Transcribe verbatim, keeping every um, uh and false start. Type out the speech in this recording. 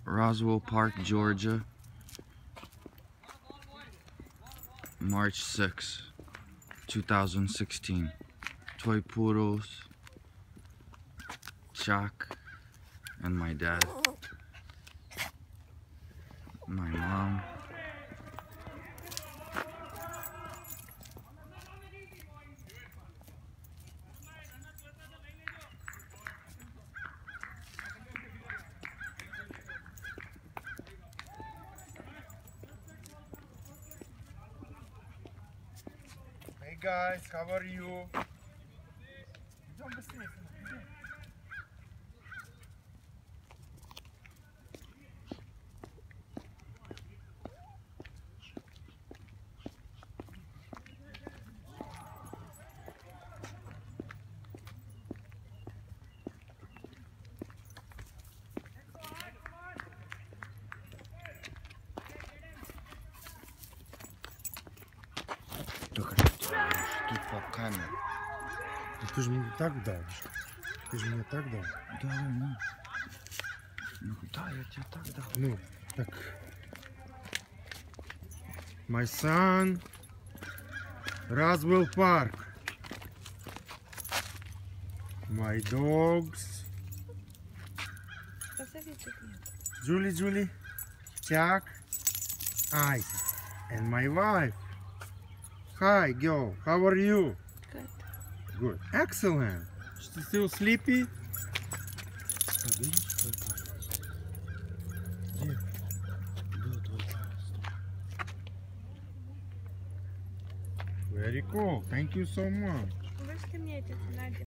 Roswell Park, Georgia, March sixth, two thousand sixteen. Toy poodles, Chuck, and my dad, my mom. Hey guys, how are you? Идем быстрее, идем. Только тут по камере. Ты же мне так дал. Ты же мне так дал. Да, да, ну. Ну да, я тебе так дал. Ну, так. My son, Roswell Park. My dogs. Julie, Julie, Chuck, Isaac, and my wife. Hi, girl. How are you? Good. Good. Excellent. Still sleepy? Very cool. Thank you so much. Вышли мне эти